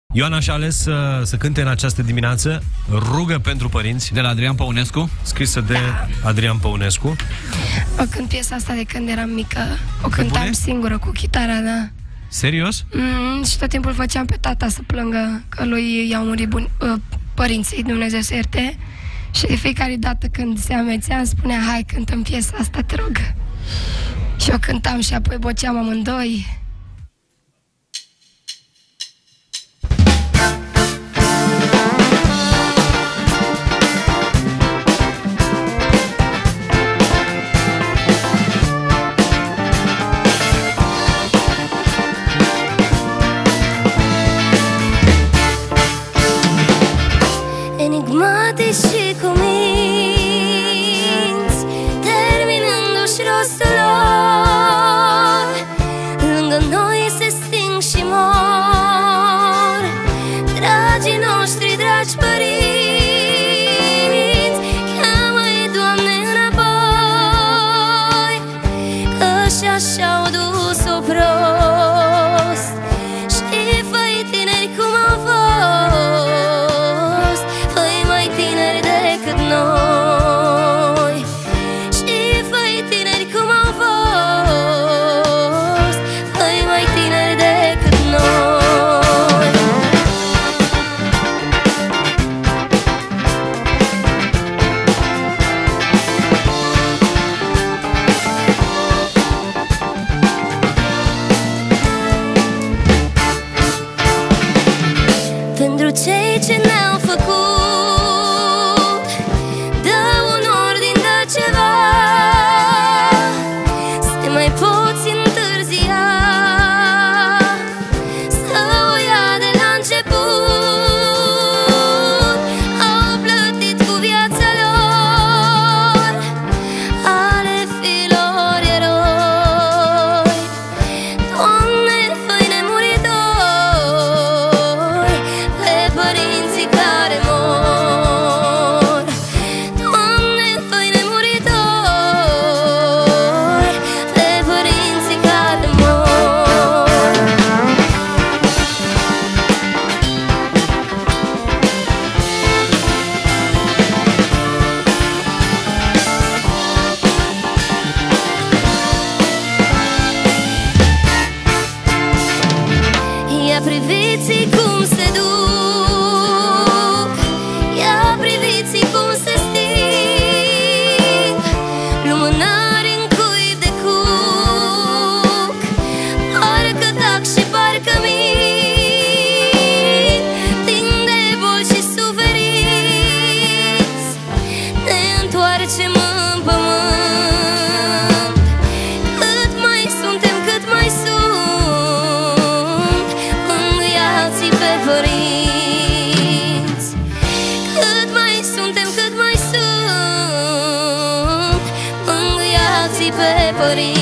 Ioana și-a ales să cânte în această dimineață Rugă pentru părinți, de la Adrian Păunescu, scrisă de Adrian Păunescu. O cânt piesa asta de când eram mică. O cântam singură cu chitara, da. Serios? Și tot timpul făceam pe tata să plângă că lui i-au murit părinții, Dumnezeu să ierte. Și de fiecare dată când se amețea îmi spunea: hai, cântăm piesa asta, te rog. Și o cântam și apoi boceam amândoi. Enigmatici și cuminți, terminându-și rostul lor, lângă noi se sting și mor dragii noștri, dragi părinți. Cheamă-i, Doamne, înapoi, că și-așa-au dus-o prost. Și fă-i tineri cum au fost, noi. Și fă-i tineri cum au fost, fă-i mai tineri decât noi. Pentru cei ce ne-au făcut, mai poți întârzia să o ia de la început. Au plătit cu viața lor, ale filor eroi. Doamne, fă-i nemuritori pe părinții care mor. Doamne, fă-i nemuritori priviți cum se duc, ia priviți cum se sting lumânări în cuib de cuc, parcă tac și parcă mint, timp de boli și suferinți, ne întoarcem în pământ. Cât mai suntem, cât mai sunt, pe părinți. Cât mai suntem, cât mai sunt, mângâiați pe părinți.